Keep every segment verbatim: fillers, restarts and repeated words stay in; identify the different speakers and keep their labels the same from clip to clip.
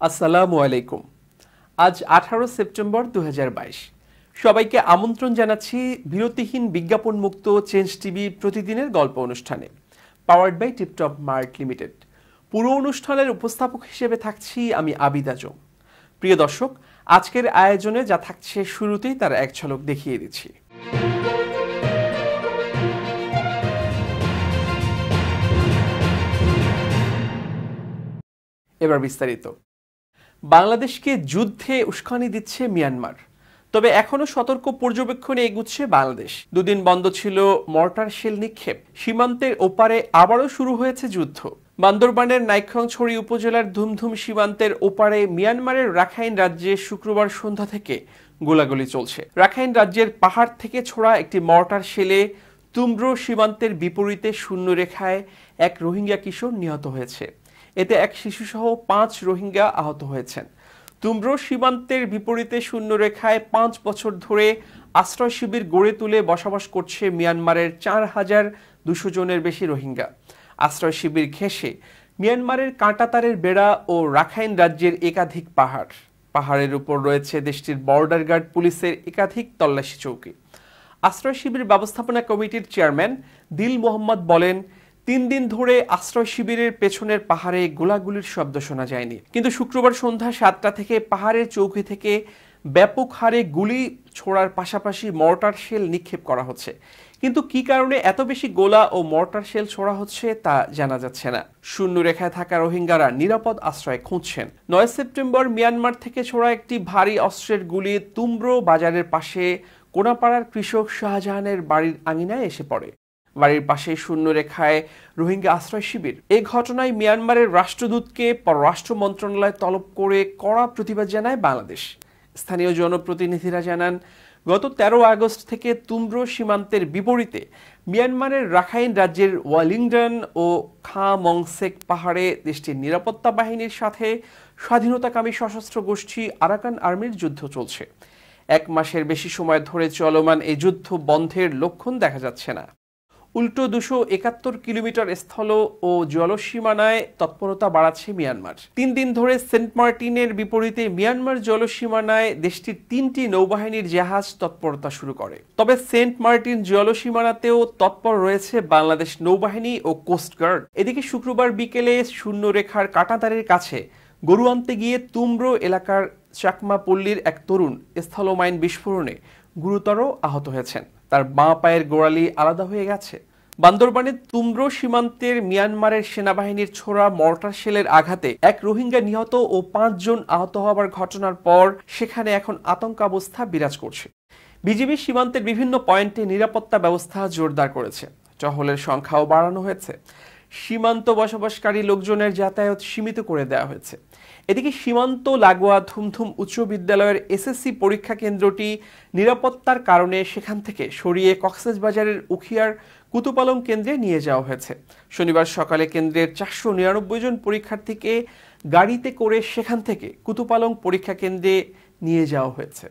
Speaker 1: আসসালামু আলাইকুম। আজ আঠারো সেপ্টেম্বর দু হাজার বাইশ। সবাইকে আমন্ত্রণ জানাচ্ছি বিরতিহীন বিজ্ঞাপন মুক্ত চেঞ্জ টিভি প্রতিদিনের গল্প অনুষ্ঠানে, powered by Tiptop Mart Limited. পুরো অনুষ্ঠানের উপস্থাপক হিসেবে থাকছি আমি আবিদ আজম। প্রিয় দর্শক, আজকের আয়োজনে যা থাকছে শুরুতেই তার এক ঝলক দেখিয়ে দিচ্ছি। এবার বিস্তারিত। বাংলাদেশকে যুদ্ধে উস্কানি দিচ্ছে মিয়ানমার, তবে এখনো সতর্ক পর্যবেক্ষণে এগুচ্ছে বাংলাদেশ। দুদিন বন্ধ ছিল মর্টার শেল নিক্ষেপ, সীমান্তের ওপারে আবারও শুরু হয়েছে যুদ্ধ। বান্দরবানের নাইক্ষ্যংছড়ি উপজেলার ধুমধুম সীমান্তের ওপারে মিয়ানমারের রাখাইন রাজ্যে শুক্রবার সন্ধ্যা থেকে গোলাগুলি চলছে। রাখাইন রাজ্যের পাহাড় থেকে ছোড়া একটি মর্টার শেলে তুমব্রো সীমান্তের বিপরীতে শূন্য রেখায় এক রোহিঙ্গা কিশোর নিহত হয়েছে। এতে এক শিশুসহ পাঁচ রোহিঙ্গা আহত হয়েছেন। তুমব্রো সীমান্তের বিপরীতে শূন্য রেখায় পাঁচ বছর ধরে আশ্রয় শিবির গড়ে তুলে বসবাস করছে মিয়ানমারের চার হাজার দুশো জনের বেশি রোহিঙ্গা। আশ্রয় শিবির ঘেঁষে মিয়ানমারের কাঁটাতারের বেড়া ও রাখাইন রাজ্যের একাধিক পাহাড়। পাহাড়ের উপর রয়েছে দেশটির বর্ডার গার্ড পুলিশের একাধিক তল্লাশি চৌকি। আশ্রয় শিবির ব্যবস্থাপনা কমিটির চেয়ারম্যান দিল মোহাম্মদ বলেন, তিন দিন ধরে আশ্রয় শিবিরের পেছনের পাহাড়ে গোলাগুলির শব্দ শোনা যায়নি, কিন্তু শুক্রবার সন্ধ্যা সাতটা থেকে পাহাড়ের চৌকি থেকে ব্যাপক হারে গুলি ছোড়ার পাশাপাশি মর্টার শেল নিক্ষেপ করা হচ্ছে। কিন্তু কি কারণে এত বেশি গোলা ও মর্টার শেল ছোড়া হচ্ছে তা জানা যাচ্ছে না। শূন্য রেখায় থাকা রোহিঙ্গারা নিরাপদ আশ্রয় খুঁজছেন। নয় সেপ্টেম্বর মিয়ানমার থেকে ছোড়া একটি ভারী অস্ত্রের গুলি তুমব্রো বাজারের পাশে কোনাপাড়ার কৃষক শাহজাহানের বাড়ির আঙিনায় এসে পড়ে। বাড়ির পাশে শূন্য রেখায় রোহিঙ্গা আশ্রয় শিবির। এই ঘটনায় মিয়ানমারের রাষ্ট্রদূতকে পররাষ্ট্র মন্ত্রণালয় তলব করে কড়া প্রতিবাদ জানায় বাংলাদেশ। স্থানীয় জনপ্রতিনিধিরা জানান, গত তেরো আগস্ট থেকে তুমব্রো সীমান্তের বিপরীতে মিয়ানমারের রাখাইন রাজ্যের ওয়ালিংডন ও খা মংসেক পাহাড়ে দেশটির নিরাপত্তা বাহিনীর সাথে স্বাধীনতাকামী সশস্ত্র গোষ্ঠী আরাকান আর্মির যুদ্ধ চলছে। এক মাসের বেশি সময় ধরে চলমান এই যুদ্ধ বন্ধের লক্ষণ দেখা যাচ্ছে না। উল্টো দুশো একাত্তর কিলোমিটার স্থল ও জলসীমানায় তৎপরতা বাড়াচ্ছে মিয়ানমার। তিন দিন ধরে সেন্ট মার্টিনের বিপরীতে মিয়ানমার জলসীমানায় দেশটির তিনটি নৌবাহিনীর জাহাজ তৎপরতা শুরু করে। তবে সেন্ট মার্টিন জলসীমানাতেও তৎপর রয়েছে বাংলাদেশ নৌবাহিনী ও কোস্টগার্ড। এদিকে শুক্রবার বিকেলে শূন্য রেখার কাঁটাতারের কাছে গরু আনতে গিয়ে তুমব্রো এলাকার চাকমা পল্লীর এক তরুণ স্থলমাইন বিস্ফোরণে গুরুতর আহত হয়েছেন। তার বাঁ পায়ের গোড়ালি আলাদা হয়ে গেছে। বান্দরবানের তুমব্রো সীমান্তের মিয়ানমারের সেনাবাহিনীর ছোড়া মর্টার শেলের আঘাতে এক রোহিঙ্গা নিহত ও পাঁচজন আহত হওয়ার ঘটনার পর সেখানে এখন আতঙ্কাবস্থা বিরাজ করছে। বিজিবি সীমান্তের বিভিন্ন পয়েন্টে নিরাপত্তা ব্যবস্থা জোরদার করেছে। টহলের সংখ্যাও বাড়ানো হয়েছে। সীমান্ত বসবাসকারী লোকজনের যাতায়াত সীমিত করে দেওয়া হয়েছে। এদিকে সীমান্ত লাগোয়া ধুমধুম উচ্চ বিদ্যালয়ের এসএসসি পরীক্ষা কেন্দ্রটি নিরাপত্তার কারণে সেখান থেকে সরিয়ে কক্সবাজারের উখিয়ার কুতুপালং কেন্দ্রে নিয়ে যাওয়া হয়েছে। শনিবার সকালে কেন্দ্রের চারশো নিরানব্বই জন পরীক্ষার্থীকে গাড়িতে করে সেখান থেকে কুতুপালং পরীক্ষা কেন্দ্রে নিয়ে যাওয়া হয়েছে।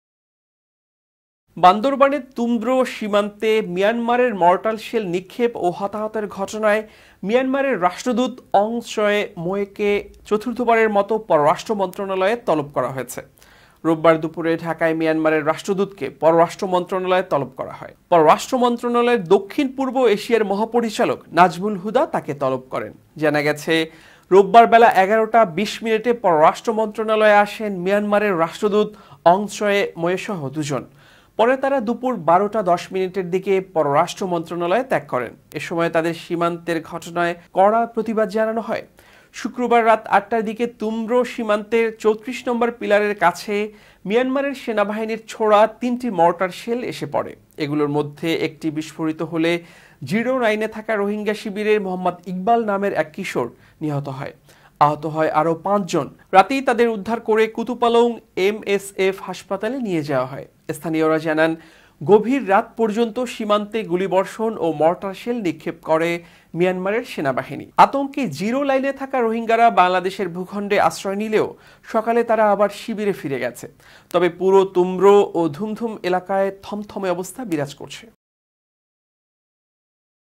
Speaker 1: বান্দরবানের তুমব্রো সীমান্তে মিয়ানমারের মর্টার শেল নিক্ষেপ ও হতাহতের ঘটনায় মিয়ানমারের রাষ্ট্রদূত অং চয়ে মোয়েকে চতুর্থবারের মতো পররাষ্ট্র মন্ত্রণালয়ে তলব করা হয়েছে। রোববার দুপুরে ঢাকায় মিয়ানমারের রাষ্ট্রদূতকে পররাষ্ট্র মন্ত্রণালয়ে তলব করা হয়। পররাষ্ট্র মন্ত্রণালয়ের দক্ষিণ পূর্ব এশিয়ার মহাপরিচালক নাজমুল হুদা তাকে তলব করেন। জানা গেছে, রোববার বেলা এগারোটা বিশ মিনিটে পররাষ্ট্র মন্ত্রণালয়ে আসেন মিয়ানমারের রাষ্ট্রদূত অং চয়ে মোয়ে সহ দুজন। পরে তারা দুপুর বারোটা দশ মিনিটের দিকে পররাষ্ট্র মন্ত্রণালয়ে ত্যাগ করেন। এ সময় তাদের সীমান্তের ঘটনায় কড়া প্রতিবাদ জানানো হয়। শুক্রবার রাত আটটার দিকে তুমব্রো সীমান্তের চৌত্রিশ নম্বর পিলারের কাছে মিয়ানমারের সেনাবাহিনীর ছোড়া তিনটি মর্টার শেল এসে পড়ে। এগুলোর মধ্যে একটি বিস্ফোরিত হলে জিরো লাইনে থাকা রোহিঙ্গা শিবিরের মোহাম্মদ ইকবাল নামের এক কিশোর নিহত হয়। আহত হয় আরও পাঁচজন। রাতেই তাদের উদ্ধার করে কুতুপালং এমএসএফ হাসপাতালে নিয়ে যাওয়া হয়। স্থানীয়রা জানান, গভীর রাত পর্যন্ত সীমান্তে গুলিবর্ষণ ও মর্টার শেল নিক্ষেপ করে মিয়ানমারের সেনাবাহিনী। আতঙ্কে জিরো লাইনে থাকা রোহিঙ্গারা বাংলাদেশের ভূখণ্ডে আশ্রয় নিলেও সকালে তারা আবার শিবিরে ফিরে গেছে। তবে পুরো তুমব্রো ও ধুমধুম এলাকায় থমথমে অবস্থা বিরাজ করছে।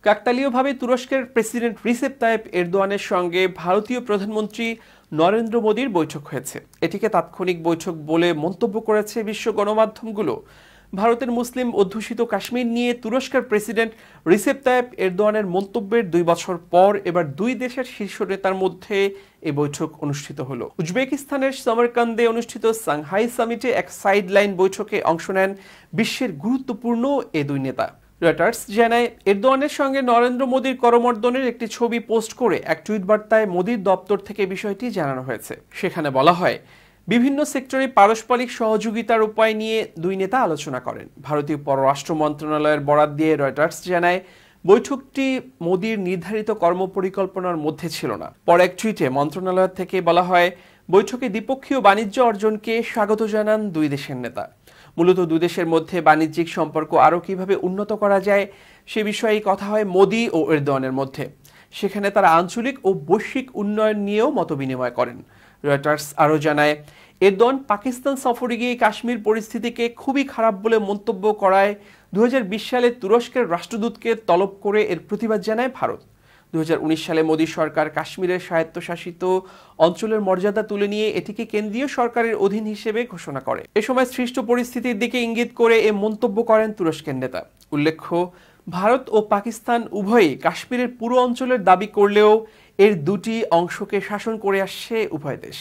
Speaker 1: কাকতালীয়ভাবে তুরস্কের প্রেসিডেন্ট রিসেপ তাইপ এরদোয়ানের সঙ্গে ভারতীয় প্রধানমন্ত্রী নরেন্দ্র মোদীর বৈঠক হয়েছে। এটিকে তাৎক্ষণিক বৈঠক বলে মন্তব্য করেছে বিশ্ব গণমাধ্যমগুলো। ভারতের মুসলিম অধ্যুষিত কাশ্মীর নিয়ে তুরস্কের প্রেসিডেন্ট রিসেপ তাইপ এরদোয়ানের মন্তব্যের দুই বছর পর এবার দুই দেশের শীর্ষ নেতার মধ্যে এই বৈঠক অনুষ্ঠিত হলো। উজবেকিস্তানের সমরকান্দে অনুষ্ঠিত সাংহাই সামিটে এক সাইডলাইন বৈঠকে অংশ নেন বিশ্বের গুরুত্বপূর্ণ এ দুই নেতা। রয়টার্স জানায়, এরদোয়ানের সঙ্গে নরেন্দ্র মোদীর করমর্দনের একটি ছবি পোস্ট করে এক টুইট বার্তায় মোদীর দপ্তর থেকে বিষয়টি জানানো হয়েছে। সেখানে বলা হয়, বিভিন্ন সেক্টরে পারস্পরিক সহযোগিতার উপায় নিয়ে দুই নেতা আলোচনা করেন। ভারতীয় পররাষ্ট্র মন্ত্রণালয়ের বরাত দিয়ে রয়টার্স জানায়, বৈঠকটি মোদীর নির্ধারিত কর্মপরিকল্পনার মধ্যে ছিল না। পরে এক টুইটে মন্ত্রণালয় থেকে বলা হয়, বৈঠকে দ্বিপক্ষীয় বাণিজ্য অর্জনকে স্বাগত জানান দুই দেশের নেতা। মূলত দুই দেশের মধ্যে বাণিজ্যিক সম্পর্ক আরও কিভাবে উন্নত করা যায় সে বিষয়ে কথা হয় মোদী ও এরদোয়ানের মধ্যে। সেখানে তারা আঞ্চলিক ও বৈশ্বিক উন্নয়ন নিয়েও মতবিনিময় করেন। রয়টার্স আরও জানায়, এরদোয়ান পাকিস্তান সফরে গিয়ে কাশ্মীর পরিস্থিতিকে খুবই খারাপ বলে মন্তব্য করায় দু হাজার বিশ সালে তুরস্কের রাষ্ট্রদূতকে তলব করে এর প্রতিবাদ জানায় ভারত। দু হাজার উনিশ সালে মোদী সরকার কাশ্মীরের স্বায়ত্তশাসিত অঞ্চলের মর্যাদা তুলে নিয়ে এটিকে কেন্দ্রীয় সরকারের অধীন হিসেবে ঘোষণা করে। এ সময় সৃষ্ট পরিস্থিতির দিকে ইঙ্গিত করে এ মন্তব্য করেন তুরস্কের নেতা। উল্লেখ্য, ভারত ও পাকিস্তান উভয়ই কাশ্মীরের পুরো অঞ্চলের দাবি করলেও এর দুটি অংশকে শাসন করে আসছে উভয় দেশ।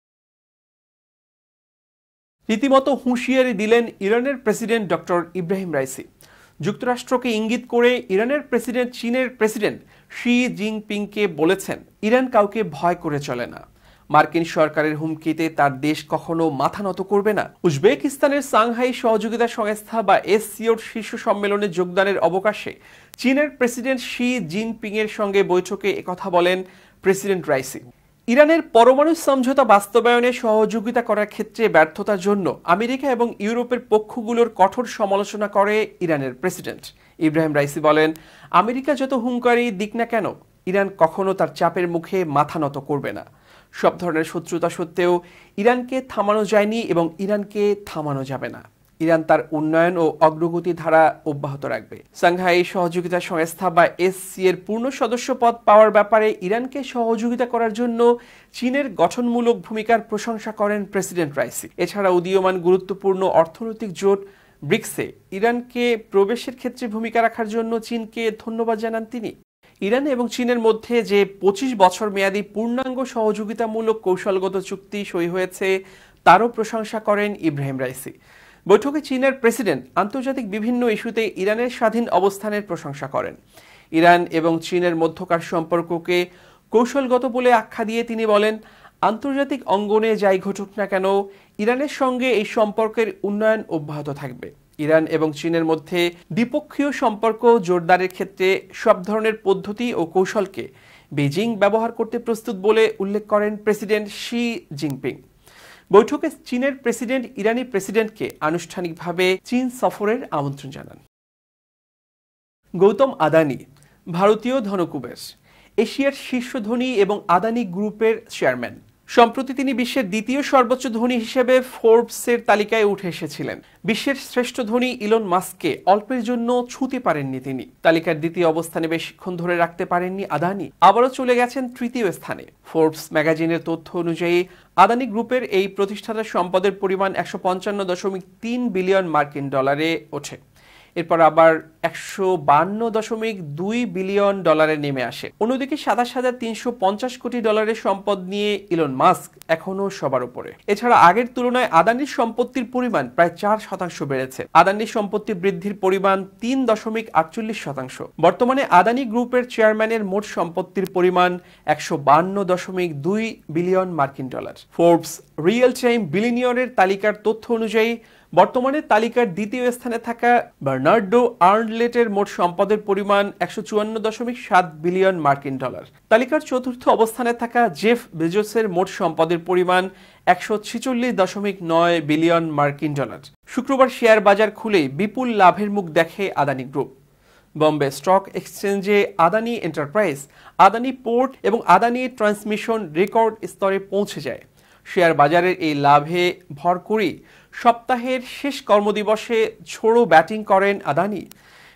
Speaker 1: রীতিমতো হুঁশিয়ারি দিলেন ইরানের প্রেসিডেন্ট ডক্টর ইব্রাহিম রাইসি। যুক্তরাষ্ট্রকে ইঙ্গিত করে ইরানের প্রেসিডেন্ট চীনের প্রেসিডেন্ট শি জিনপিংকে বলেছেন, ইরান কাউকে ভয় করে চলে না। মার্কিন সরকারের হুমকিতে তার দেশ কখনো মাথা নত করবে না। উজবেকিস্তানের সাংহাই সহযোগিতা সংস্থা বা এসসিওর শীর্ষ সম্মেলনে যোগদানের অবকাশে চীনের প্রেসিডেন্ট শি জিনপিং এর সঙ্গে বৈঠকে একথা বলেন প্রেসিডেন্ট রাইসি। ইরানের পরমাণু সমঝোতা বাস্তবায়নে সহযোগিতা করার ক্ষেত্রে ব্যর্থতার জন্য আমেরিকা এবং ইউরোপের পক্ষগুলোর কঠোর সমালোচনা করে ইরানের প্রেসিডেন্ট। ইব্রাহিম রাইসি বলেন, আমেরিকা যত হুঙ্কারি দিক না কেন, ইরান কখনো তার চাপের মুখে মাথা নত করবে না। সব ধরনের শত্রুতা সত্ত্বেও ইরানকে থামানো যায়নি এবং ইরানকে থামানো যাবে না। ইরান তার উন্নয়ন ও অগ্রগতি ধারা অব্যাহত রাখবে। সাংহাই সহযোগিতা সংস্থা বা এসসি এর পূর্ণ সদস্য পদ পাওয়ার ব্যাপারে ইরানকে সহযোগিতা করার জন্য চীনের গঠনমূলক ভূমিকার প্রশংসা করেন প্রেসিডেন্ট রাইসি। এছাড়া উদীয়মান গুরুত্বপূর্ণ অর্থনৈতিক জোট ব্রিক্সে ইরানকে প্রবেশের ক্ষেত্রে ভূমিকা রাখার জন্য চীনকে ধন্যবাদ জানান তিনি। ইরান এবং চীনের মধ্যে যে পঁচিশ বছর মেয়াদী পূর্ণাঙ্গ সহযোগিতামূলক কৌশলগত চুক্তি সই হয়েছে তারও প্রশংসা করেন ইব্রাহিম রাইসি। বৈঠকে চীনের প্রেসিডেন্ট আন্তর্জাতিক বিভিন্ন ইস্যুতে ইরানের স্বাধীন অবস্থানের প্রশংসা করেন। ইরান এবং চীনের মধ্যকার সম্পর্ককে কৌশলগত বলে আখ্যা দিয়ে তিনি বলেন, আন্তর্জাতিক অঙ্গনে যাই ঘটুক না কেন, ইরানের সঙ্গে এই সম্পর্কের উন্নয়ন অব্যাহত থাকবে। ইরান এবং চীনের মধ্যে দ্বিপক্ষীয় সম্পর্ক জোরদারের ক্ষেত্রে সব ধরনের পদ্ধতি ও কৌশলকে বেজিং ব্যবহার করতে প্রস্তুত বলে উল্লেখ করেন প্রেসিডেন্ট শি জিনপিং। বৈঠকে চীনের প্রেসিডেন্ট ইরানি প্রেসিডেন্টকে আনুষ্ঠানিকভাবে চীন সফরের আমন্ত্রণ জানান। গৌতম আদানি ভারতীয় ধনকুবের, এশিয়ার শীর্ষ ধনী এবং আদানি গ্রুপের চেয়ারম্যান। সম্প্রতি তিনি বিশ্বের দ্বিতীয় সর্বোচ্চ ধনী হিসেবে ফোর্বসের তালিকায় উঠে এসেছিলেন। বিশ্বের শ্রেষ্ঠ ধনী ইলন মাস্ককে অল্পের জন্য ছুঁতে পারেননি তিনি। তালিকার দ্বিতীয় অবস্থানে বেশিক্ষণ ধরে রাখতে পারেননি আদানি, আবারও চলে গেছেন তৃতীয় স্থানে। ফোর্বস ম্যাগাজিনের তথ্য অনুযায়ী আদানি গ্রুপের এই প্রতিষ্ঠাতার সম্পদের পরিমাণ একশো পঞ্চান্ন দশমিক তিন বিলিয়ন মার্কিন ডলারে ওঠে। এরপর আবার একশো বান্ন দশমিক দুই বিলিয়ন ডলারে নেমে আসে। অন্যদিকে সাতাশ হাজার তিনশো পঞ্চাশ কোটি ডলারের সম্পদ নিয়ে ইলন মাস্ক এখনো সবার উপরে। এছাড়া আগের তুলনায় আদানির সম্পত্তির পরিমাণ প্রায় চার শতাংশ বেড়েছে। আদানির সম্পত্তি বৃদ্ধির পরিমাণ তিন দশমিক আটচল্লিশ শতাংশ। বর্তমানে আদানি গ্রুপের চেয়ারম্যানের মোট সম্পত্তির পরিমাণ একশো বান্ন দশমিক দুই বিলিয়ন মার্কিন ডলার। ফোর্বস রিয়েল টাইম বিলিয়নিয়রের তালিকার তথ্য অনুযায়ী বর্তমানে তালিকার দ্বিতীয় স্থানে থাকা বার্নার্ডো আর্নলেটের মোট সম্পদের পরিমাণ একশো চুয়ান্ন দশমিক সাত বিলিয়ন মার্কিন ডলার। তালিকার চতুর্থ অবস্থানে থাকা জেফ বেজোসের মোট সম্পদের পরিমাণ একশো ছিচল্লিশ দশমিক নয় বিলিয়ন মার্কিন ডলার। শুক্রবার শেয়ার বাজার খুলেই বিপুল লাভের মুখ দেখে আদানি গ্রুপ। বম্বে স্টক এক্সচেঞ্জে আদানি এন্টারপ্রাইজ, আদানি পোর্ট এবং আদানি ট্রান্সমিশন রেকর্ড স্তরে পৌঁছে যায়। শেয়ার বাজারের এই লাভে ভর করেই সপ্তাহের শেষ কর্মদিবসে ঝোড়ো ব্যাটিং করেন আদানি।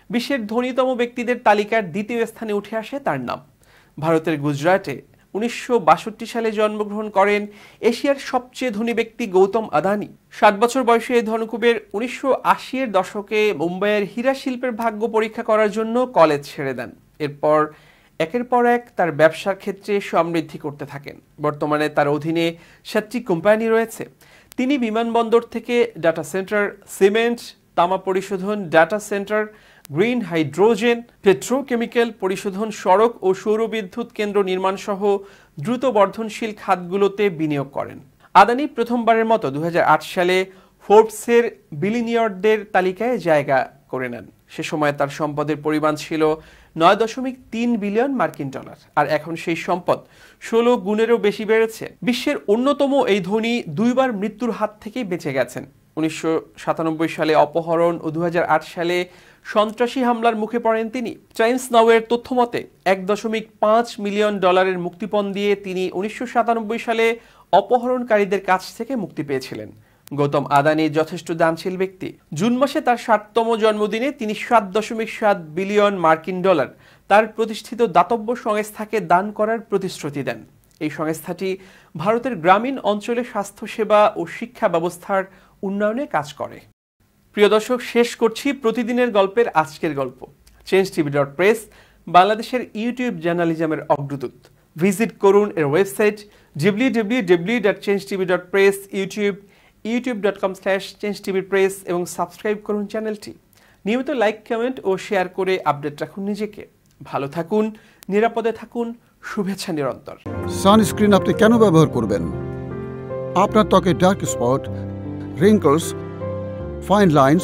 Speaker 1: বিশ্বের ধনীতম ব্যক্তিদের তালিকার দ্বিতীয় স্থানে উঠে আসে তার নাম। ভারতের গুজরাটে উনিশশো বাষট্টি সালে জন্মগ্রহণ করেন এশিয়ার সবচেয়ে ধনী ব্যক্তি গৌতম আদানি। ষাট বছর বয়সে এই ধনকুবের উনিশশো আশি এর দশকে মুম্বাইয়ের হীরা শিল্পের ভাগ্য পরীক্ষা করার জন্য কলেজ ছেড়ে দেন। এরপর একের পর এক তার ব্যবসার ক্ষেত্রে সমৃদ্ধি করতে থাকেন। বর্তমানে তার অধীনে সাতটি কোম্পানি রয়েছে। তিনি বিমানবন্দর থেকে ডাটা সেন্টার, সিমেন্ট, তামা পরিশোধন, data centre, green hydrogen, petrochemical পরিশোধন, সড়ক ও সৌরবিদ্যুৎ কেন্দ্র নির্মাণ সহ দ্রুত বর্ধনশীল খাতগুলোতে বিনিয়োগ করেন। আদানি প্রথমবারের মতো দুই হাজার আট সালে ফোর্বসের বিলিয়নিয়ারদের তালিকায় জায়গা করে নেন। সে সময় তার সম্পদের পরিমাণ ছিল নয় দশমিক তিন বিলিয়ন মার্কিন ডলার, আর এখন সেই সম্পদ ষোলো গুণেরও বেশি বেড়েছে। বিশ্বের অন্যতম এই ধনী দুইবার মৃত্যুর হাত থেকে বেঁচে গেছেন। উনিশশো সাতানব্বই সালে অপহরণ ও দু হাজার আট সালে সন্ত্রাসী হামলার মুখে পড়েন তিনি। টাইমস নাওয়ের তথ্য মতে এক দশমিক পাঁচ মিলিয়ন ডলারের মুক্তিপণ দিয়ে তিনি উনিশশো সাতানব্বই সালে অপহরণকারীদের কাছ থেকে মুক্তি পেয়েছিলেন। গৌতম আদানি যথেষ্ট দানশীল ব্যক্তি। জুন মাসে তার ষাটতম জন্মদিনে তিনি সাত দশমিক সাত বিলিয়ন মার্কিন ডলার তার প্রতিষ্ঠিত দাতব্য সংস্থাকে দান করার প্রতিশ্রুতি দেন। এই সংস্থাটি ভারতের গ্রামীণ অঞ্চলে স্বাস্থ্যসেবা ও শিক্ষা ব্যবস্থার উন্নয়নে কাজ করে। প্রিয় দর্শক, শেষ করছি প্রতিদিনের গল্পের আজকের গল্প। চেঞ্জ টিভি ডট প্রেস বাংলাদেশের ইউটিউব জার্নালিজমের অগ্রদূত। ভিজিট করুন এর website W W W dot change TV dot press, YouTube YouTube dot com slash change TV press এবং সাবস্ক্রাইব করুন চ্যানেলটি। নিয়মিত লাইক, কমেন্ট ও শেয়ার করে আপডেট রাখুন নিজেকে। ভালো থাকুন, নিরাপদে থাকুন, শুভেচ্ছা নিরন্তর।
Speaker 2: সানস্ক্রিন আপনি কেন ব্যবহার করবেন? আপনার ত্বকে dark spot, wrinkles, fine lines,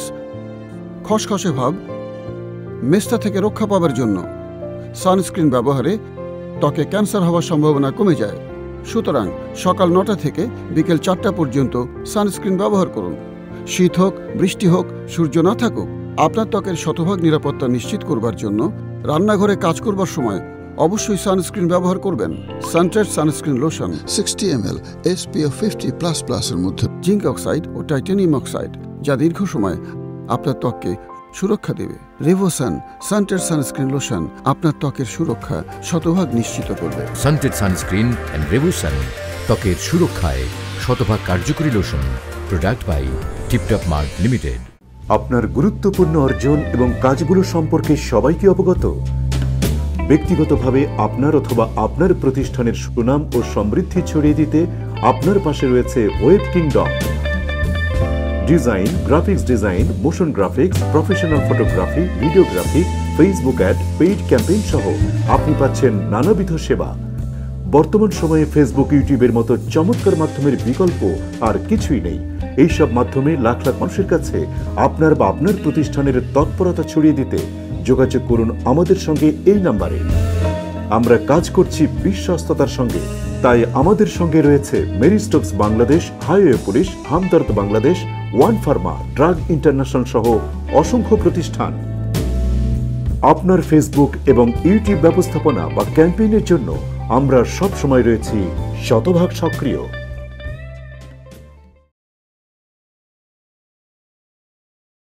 Speaker 2: খসখসে ভাব, মেস্তা থেকে রক্ষা পাবার জন্য সানস্ক্রিন ব্যবহারে ত্বকে ক্যান্সার হওয়ার সম্ভাবনা কমে যায়। সুতরাং সকাল নটা থেকে বিকেল চারটা পর্যন্ত সানস্ক্রিন ব্যবহার করুন। শীত হোক, বৃষ্টি হোক, সূর্য না থাকুক, আপনার ত্বকের শতভাগ নিরাপত্তা নিশ্চিত করবার জন্য রান্নাঘরে কাজ করবার সময় অবশ্যই সানস্ক্রিন ব্যবহার করবেন। সানটেড sunscreen lotion sixty M L S P F fifty plus plus এর মধ্যে জিঙ্ক অক্সাইড ও টাইটানিয়াম অক্সাইড, যা দীর্ঘ সময় আপনার ত্বককে সুরক্ষা দেবে। রেভোসান সানটেড সানস্ক্রিন লোশন আপনার ত্বকের সুরক্ষা শতভাগ নিশ্চিত করবে।
Speaker 3: সানটেড সানস্ক্রিন এন্ড রেভোসান ত্বকের সুরক্ষায় শতভাগ কার্যকরী lotion. Product by Tiptop Mart Limited.
Speaker 4: আপনার গুরুত্বপূর্ণ অর্জন এবং কাজগুলো সম্পর্কে সবাইকে অবগত। ব্যক্তিগতভাবে আপনার অথবা আপনার প্রতিষ্ঠানের সুনাম ও সমৃদ্ধি ছড়িয়ে দিতে আপনার পাশে রয়েছে Web Kingdom. Design, graphics design, motion graphics, professional photography, videography, Facebook ad, paid campaign সহ আপনি পাচ্ছেন নানাবিধ সেবা। বর্তমান সময়ে ফেসবুক, ইউটিউবের মতো চমৎকার মাধ্যমের বিকল্প আর কিছুই নেই। এইসব মাধ্যমে লাখ লাখ মানুষের কাছে আপনার বা আপনার প্রতিষ্ঠানের তৎপরতা ছড়িয়ে দিতে যোগাযোগ করুন আমাদের সঙ্গে এই নাম্বারে। আমরা কাজ করছি বিশ্বস্ততার সঙ্গে, তাই আমাদের সঙ্গে রয়েছে Marie Stokes Bangladesh, highway police, Hamdard Bangladesh, one pharma, drug international সহ অসংখ্য প্রতিষ্ঠান। আপনার ফেসবুক এবং ইউটিউব ব্যবস্থাপনা বা ক্যাম্পেইনের জন্য আমরা সব সময় রয়েছি শতভাগ সক্রিয়।